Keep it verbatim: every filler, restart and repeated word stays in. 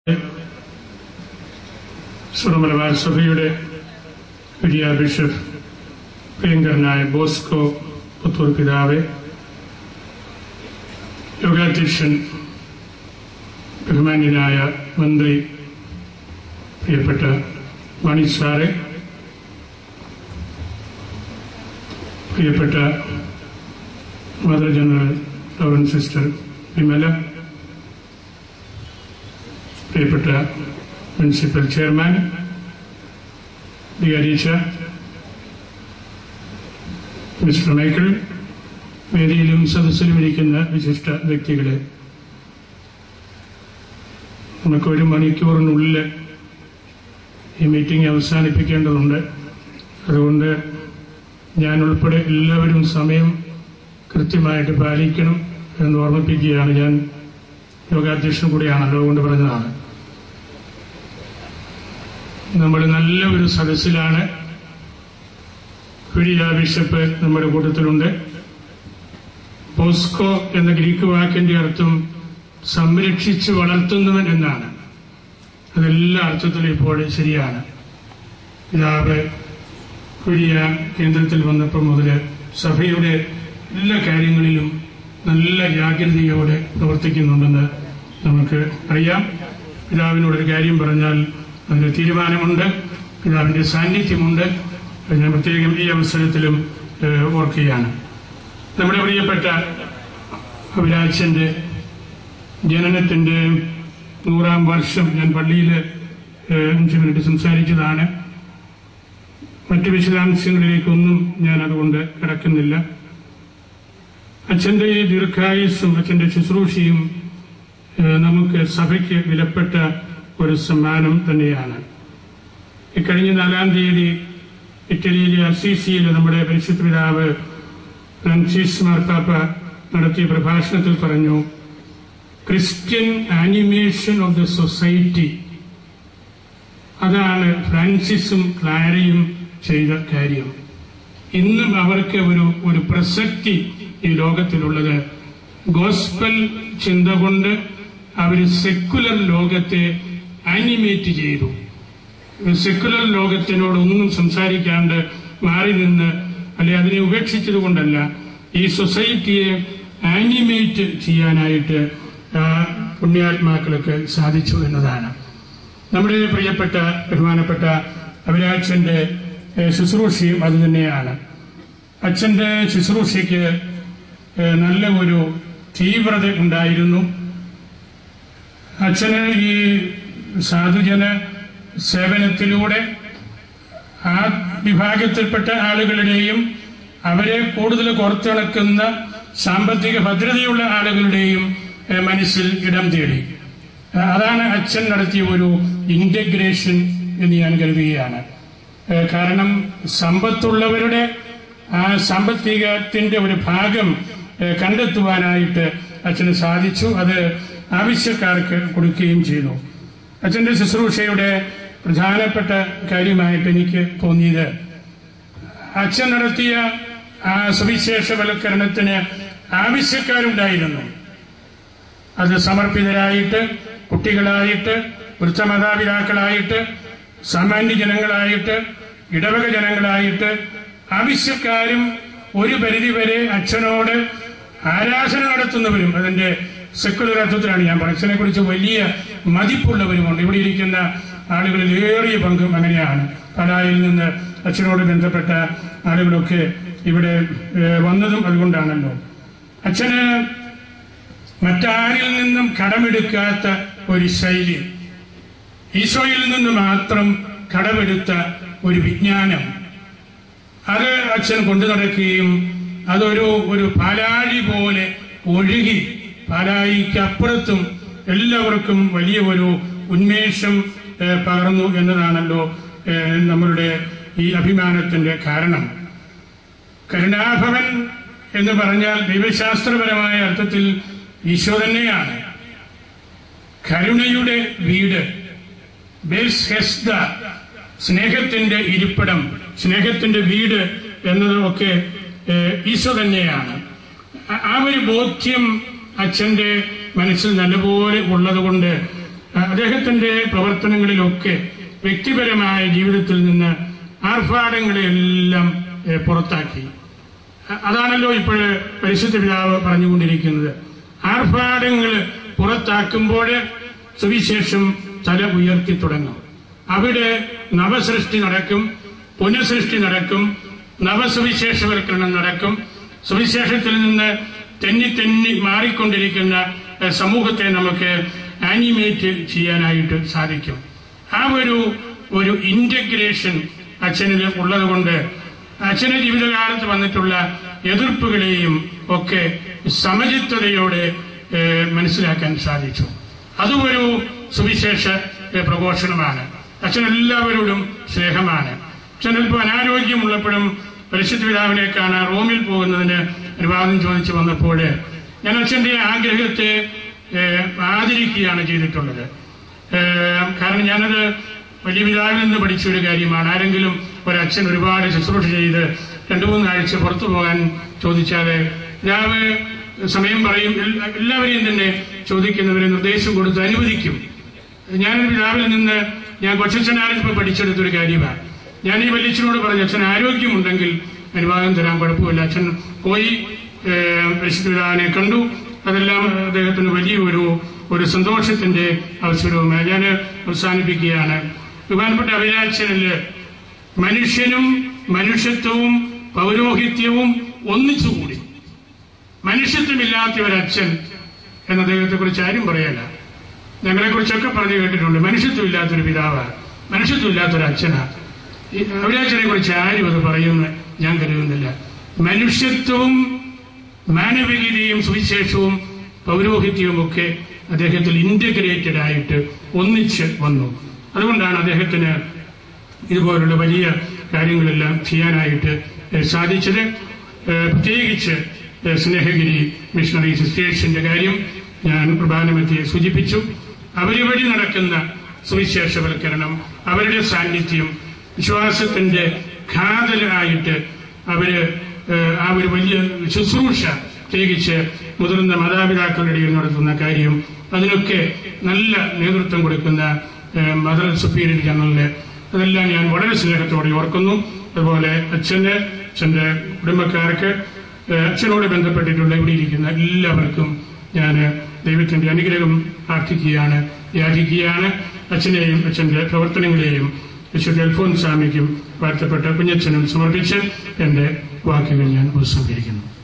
സുറമലബാർ സഭയുടെ വലിയ ബിഷപ്പ് പ്രിയങ്കരനായ ബോസ്കോ പുത്തൂർ പിതാവെ, യോഗാധ്യക്ഷൻ ബഹുമാന്യനായ മന്ത്രി പ്രിയപ്പെട്ട മണി സാറെ, പ്രിയപ്പെട്ട mother general reverend sister Vimala, പ്രിയപ്പെട്ട മുനിസിപ്പൽ ചെയർമാൻ ദിയാരീച്ച, മിസ്റ്റർ മൈക്കിൾ, വേദിയിലും സദസ്സിലും ഇരിക്കുന്ന വിശിഷ്ട വ്യക്തികളെ, നമുക്ക് ഒരു മണിക്കൂറിനുള്ളിൽ ഈ മീറ്റിംഗ് അവസാനിപ്പിക്കേണ്ടതുണ്ട്. അതുകൊണ്ട് ഞാൻ ഉൾപ്പെടെ എല്ലാവരും സമയം കൃത്യമായിട്ട് പാലിക്കണം എന്ന് ഓർമ്മിപ്പിക്കുകയാണ്. ഞാൻ യോഗാധ്യക്ഷൻ കൂടിയാണല്ലോ, അതുകൊണ്ട് പറഞ്ഞതാണ്. നമ്മൾ നല്ല ഒരു സദസ്സിലാണ്. കുരിയ ബിഷപ്പ് നമ്മുടെ കൂട്ടത്തിലുണ്ട്. ബോസ്കോ എന്ന ഗ്രീക്ക് വാക്കിന്റെ അർത്ഥം സംരക്ഷിച്ച് വളർത്തുന്നവൻ എന്നാണ്. അതെല്ലാ അർത്ഥത്തിലും ഇപ്പോൾ ശരിയാണ്. പിതാവ് കുരിയ കേന്ദ്രത്തിൽ വന്നപ്പോൾ മുതൽ സഭയുടെ എല്ലാ കാര്യങ്ങളിലും നല്ല ജാഗ്രതയോടെ പ്രവർത്തിക്കുന്നുണ്ടെന്ന് നമുക്ക് അറിയാം. പിതാവിനോടൊരു കാര്യം പറഞ്ഞാൽ അതിന് തീരുമാനമുണ്ട്, പിതാവിന്റെ സാന്നിധ്യമുണ്ട്. ഞാൻ പ്രത്യേകം ഈ അവസരത്തിലും ഓർക്കുകയാണ്. നമ്മുടെ പ്രിയപ്പെട്ട അഭിലാഷന്റെ ജനനത്തിന്റെ നൂറാം വർഷം ഞാൻ പള്ളിയിൽ അഞ്ചു മിനിറ്റ് സംസാരിച്ചതാണ്. മറ്റു വിശദാംശങ്ങളിലേക്കൊന്നും ഞാൻ അതുകൊണ്ട് കിടക്കുന്നില്ല. അച്ഛന്റെ ഈ ദീർഘായുസ്സും അച്ഛന്റെ ശുശ്രൂഷയും നമുക്ക് സഭയ്ക്ക് വിലപ്പെട്ട ഒരു സമ്മാനം തന്നെയാണ്. ഇക്കഴിഞ്ഞ നാലാം തീയതി ഇറ്റലിയിലെ അസീസിയിലെ നമ്മുടെ പരിശുദ്ധ പിതാവ് ഫ്രാൻസിസ് മാർപ്പാപ്പ നടത്തിയ പ്രഭാഷണത്തിൽ പറഞ്ഞു, Christian animation of the society. അതാണ് ഫ്രാൻസിസും ക്ലാരയും ചെയ്ത കാര്യം. ഇന്നും അവർക്ക് ഒരു ഒരു പ്രസക്തി ഈ ലോകത്തിലുള്ളത്. ഗോസ്പൽ ചിന്ത കൊണ്ട് അവർ സെക്കുലർ ലോകത്തെ ആനിമേറ്റ് ചെയ്തു. സെക്കുലർ ലോകത്തിനോടൊന്നും സംസാരിക്കാണ്ട് മാറി നിന്ന്, അല്ലെ അതിനെ ഉപേക്ഷിച്ചത് കൊണ്ടല്ല, ഈ സൊസൈറ്റിയെ ആനിമേറ്റ് ചെയ്യാനായിട്ട് പുണ്യാത്മാക്കൾക്ക് സാധിച്ചു എന്നതാണ്. നമ്മുടെ പ്രിയപ്പെട്ട ബഹുമാനപ്പെട്ട അഭിലാഷന്റെ ശുശ്രൂഷയും അത് തന്നെയാണ്. അച്ഛന്റെ ശുശ്രൂഷയ്ക്ക് നല്ല ഒരു തീവ്രത ഉണ്ടായിരുന്നു. അച്ഛന് ഈ സാധുജന സേവനത്തിലൂടെ ആ വിഭാഗത്തിൽപ്പെട്ട ആളുകളുടെയും അവരെ കൂടുതൽ കോർത്തിണക്കുന്ന സാമ്പത്തിക ഭദ്രതയുള്ള ആളുകളുടെയും മനസ്സിൽ ഇടം തേടി. അതാണ് അച്ഛൻ നടത്തിയ ഒരു ഇന്റഗ്രേഷൻ എന്ന് ഞാൻ കരുതുകയാണ്. കാരണം സമ്പത്തുള്ളവരുടെ ആ സാമ്പത്തികത്തിന്റെ ഒരു ഭാഗം കണ്ടെത്തുവാനായിട്ട് അച്ഛന് സാധിച്ചു. അത് ആവശ്യക്കാർക്ക് കൊടുക്കുകയും ചെയ്തു. അച്ഛന്റെ ശുശ്രൂഷയുടെ പ്രധാനപ്പെട്ട കാര്യമായിട്ട് എനിക്ക് തോന്നിയത്, അച്ഛൻ നടത്തിയ ആ സുവിശേഷവൽക്കരണത്തിന് ആവശ്യക്കാരുണ്ടായിരുന്നു. അത് സമർപ്പിതരായിട്ട്, കുട്ടികളായിട്ട്, വൃദ്ധമാതാപിതാക്കളായിട്ട്, സാമാന്യ ജനങ്ങളായിട്ട്, ഇടവക ജനങ്ങളായിട്ട്, ആവശ്യക്കാരും ഒരു പരിധിവരെ അച്ഛനോട് ആരാധന നടത്തുന്നവരും, അതിന്റെ സെക്കുലർ അർത്ഥത്തിലാണ് ഞാൻ പറയുന്നത്. അച്ഛനെ കുറിച്ച് വലിയ മതിപ്പുള്ളവരുമുണ്ട്. ഇവിടെ ഇരിക്കുന്ന ആളുകളിൽ ഏറിയ പങ്കും അങ്ങനെയാണ്. പാലായിൽ നിന്ന് അച്ഛനോട് ബന്ധപ്പെട്ട ആളുകളൊക്കെ ഇവിടെ വന്നതും അതുകൊണ്ടാണല്ലോ. അച്ഛന് മറ്റാരിൽ നിന്നും കടമെടുക്കാത്ത ഒരു ശൈലി, ഈശോയിൽ നിന്ന് മാത്രം കടമെടുത്ത ഒരു വിജ്ഞാനം, അത് അച്ഛൻ കൊണ്ടു നടക്കുകയും അതൊരു ഒരു പാലാഴി പോലെ ഒഴുകി പാലായിക്കപ്പുറത്തും എല്ലാവർക്കും വലിയ ഒരു ഉന്മേഷം പകർന്നു എന്നതാണല്ലോ നമ്മളുടെ ഈ അഭിമാനത്തിന്റെ കാരണം. കരുണാഭവൻ എന്ന് പറഞ്ഞാൽ ദൈവശാസ്ത്രപരമായ അർത്ഥത്തിൽ ഈശോ തന്നെയാണ്. കരുണയുടെ വീട്, ബേസ് ഹെസ്ദ, സ്നേഹത്തിന്റെ ഇരിപ്പിടം, സ്നേഹത്തിന്റെ വീട് എന്നതൊക്കെ ഈശോ തന്നെയാണ്. ആ ഒരു ബോധ്യം അച്ഛന്റെ മനസ്സിൽ നല്ലപോലെ ഉള്ളതുകൊണ്ട് അദ്ദേഹത്തിന്റെ പ്രവർത്തനങ്ങളിലൊക്കെ വ്യക്തിപരമായ ജീവിതത്തിൽ നിന്ന് ആർഭാടങ്ങളെല്ലാം പുറത്താക്കി. അതാണല്ലോ ഇപ്പോൾ പരിശുദ്ധ പിതാവ് പറഞ്ഞുകൊണ്ടിരിക്കുന്നത്. ആർഭാടങ്ങൾ പുറത്താക്കുമ്പോൾ സുവിശേഷം തല ഉയർത്തി തുടങ്ങും. അവിടെ നവസൃഷ്ടി നടക്കും, പുനഃസൃഷ്ടി നടക്കും, നവസുവിശേഷവൽക്കരണം നടക്കും. സുവിശേഷത്തിൽ നിന്ന് തെന്നി തെന്നി മാറിക്കൊണ്ടിരിക്കുന്ന സമൂഹത്തെ നമുക്ക് ആനിമേറ്റ് ചെയ്യാനായിട്ട് സാധിക്കും. ആ ഒരു ഒരു ഇന്റഗ്രേഷൻ അച്ഛനിൽ ഉള്ളത് കൊണ്ട് അച്ഛന്റെ ജീവിതകാലത്ത് വന്നിട്ടുള്ള എതിർപ്പുകളെയും ഒക്കെ സമചിത്തതയോടെ മനസ്സിലാക്കാൻ സാധിച്ചു. അതും ഒരു സുവിശേഷ പ്രഘോഷണമാണ്. അച്ഛൻ എല്ലാവരോടും സ്നേഹമാണ്. അച്ഛൻ അല്പം അനാരോഗ്യമുള്ളപ്പോഴും പരിശുദ്ധ പിതാവിനെ കാണാൻ റോമിൽ പോകുന്നതിന് അനുവാദം ചോദിച്ചു വന്നപ്പോൾ ഞാൻ അച്ഛന്റെ ആഗ്രഹത്തെ ആദരിക്കുകയാണ് ചെയ്തിട്ടുള്ളത്. കാരണം ഞാനത് വലിയ പിതാവിൽ നിന്ന് പഠിച്ച ഒരു കാര്യമാണ്. ആരെങ്കിലും ഒരച്ഛൻ ഒരുപാട് ശുശ്രൂഷ ചെയ്ത് രണ്ടു മൂന്നാഴ്ച പുറത്തു പോകാൻ ചോദിച്ചാല് പിതാവ് സമയം പറയും. എല്ലാവരെയും തന്നെ ചോദിക്കുന്നവരെ നിർദ്ദേശം കൊടുത്ത് അനുവദിക്കും. ഞാനൊരു പിതാവിൽ നിന്ന് ഞാൻ കൊച്ചച്ഛനാണിപ്പോ പഠിച്ചെടുത്തൊരു കാര്യമാണ്. ഞാൻ ഈ വല്യച്ഛനോട് പറഞ്ഞു, അച്ഛൻ ആരോഗ്യമുണ്ടെങ്കിൽ അനുവാദം തരാൻ കുഴപ്പമില്ല. അച്ഛൻ പോയി പരിശുദ്ധ പിതാവിനെ കണ്ടു. അതെല്ലാം അദ്ദേഹത്തിന് വലിയ ഒരു ഒരു സന്തോഷത്തിന്റെ അവസരവുമായി ഞാൻ അവസാനിപ്പിക്കുകയാണ്. ബഹുമാനപ്പെട്ട അഭിലാഷനില് മനുഷ്യനും മനുഷ്യത്വവും പൗരോഹിത്യവും ഒന്നിച്ചുകൂടി. മനുഷ്യത്വമില്ലാത്ത ഒരച്ഛൻ എന്ന അദ്ദേഹത്തെ കുറിച്ച് ആരും പറയല്ല. ഞങ്ങളെ കുറിച്ചൊക്കെ പറഞ്ഞു കേട്ടിട്ടുണ്ട്. മനുഷ്യത്വം ഇല്ലാത്തൊരു പിതാവാണ്, മനുഷ്യത്വം ഇല്ലാത്തൊരു അച്ഛനാണ്. അഭിലാഷനെ കുറിച്ച് ആരും അത് പറയുമെന്ന് ഞാൻ കരുതുന്നില്ല. മനുഷ്യത്വവും മാനവികതയും സുവിശേഷവും പൗരോഹിത്യവും ഒക്കെ അദ്ദേഹത്തിൽ ഇന്റഗ്രേറ്റഡ് ആയിട്ട് ഒന്നിച്ച് വന്നു. അതുകൊണ്ടാണ് അദ്ദേഹത്തിന് ഇതുപോലുള്ള വലിയ കാര്യങ്ങളെല്ലാം ചെയ്യാനായിട്ട് സാധിച്ചത്. പ്രത്യേകിച്ച് സ്നേഹഗിരി മിഷണറി സിസ്റ്റേഴ്സിന്റെ കാര്യം ഞാൻ പ്രധാനമന്ത്രിയെ സൂചിപ്പിച്ചു. അവര് വഴി നടക്കുന്ന സുവിശേഷവൽക്കരണം, അവരുടെ സാന്നിധ്യം, വിശ്വാസത്തിന്റെ ഘാതലായിട്ട് അവര് ആ ഒരു വലിയ ശുശ്രൂഷ, പ്രത്യേകിച്ച് മുതിർന്ന മാതാപിതാക്കളുടെ ഇടയിൽ നടത്തുന്ന കാര്യം, അതിനൊക്കെ നല്ല നേതൃത്വം കൊടുക്കുന്ന മദർ സുപ്പീരിയർ ജനറലിന് അതെല്ലാം ഞാൻ വളരെ സ്നേഹത്തോടെ ഓർക്കുന്നു. അതുപോലെ അച്ഛന്, അച്ഛന്റെ കുടുംബക്കാർക്ക്, അച്ഛനോട് ബന്ധപ്പെട്ടിട്ടുള്ള ഇവിടെ ഇരിക്കുന്ന എല്ലാവർക്കും ഞാൻ ദൈവത്തിന്റെ അനുഗ്രഹം പ്രാർത്ഥിക്കുകയാണ്, യാചിക്കുകയാണ്. അച്ഛനെയും അച്ഛന്റെ പ്രവർത്തനങ്ങളെയും വിശുദ്ധ അൽഫോൻസാമിക്കും വാഴ്ത്തപ്പെട്ട കുഞ്ഞച്ഛനും സമർപ്പിച്ച് എന്റെ വാക്കുകൾ ഞാൻ ഉപസംഹരിക്കുന്നു.